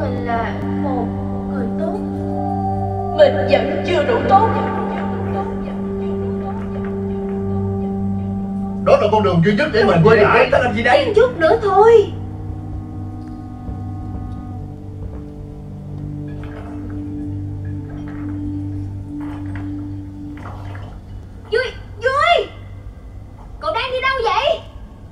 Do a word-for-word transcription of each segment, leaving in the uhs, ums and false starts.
mình là một người tốt. Mình vẫn chưa đủ tốt. Đó là con đường duy nhất để mình quay lại. Ta làm gì đây? Chút nữa thôi. Vui, Vui, cậu đang đi đâu vậy?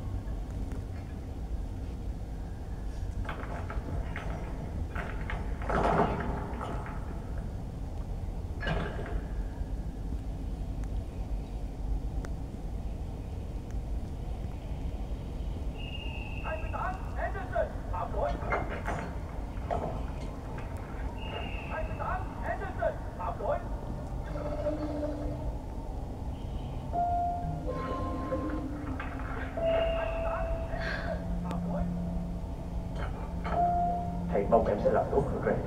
Thầy mong em sẽ làm tốt hơn rồi.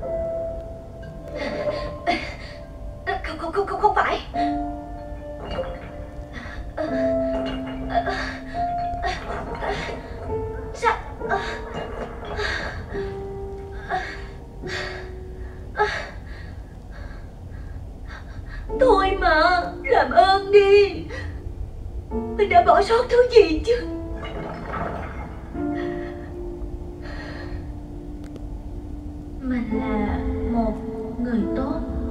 Không, không, không, không, không phải. Sao? Thôi mà, làm ơn đi. Mình đã bỏ sót thứ gì chứ? Mình là một người tốt.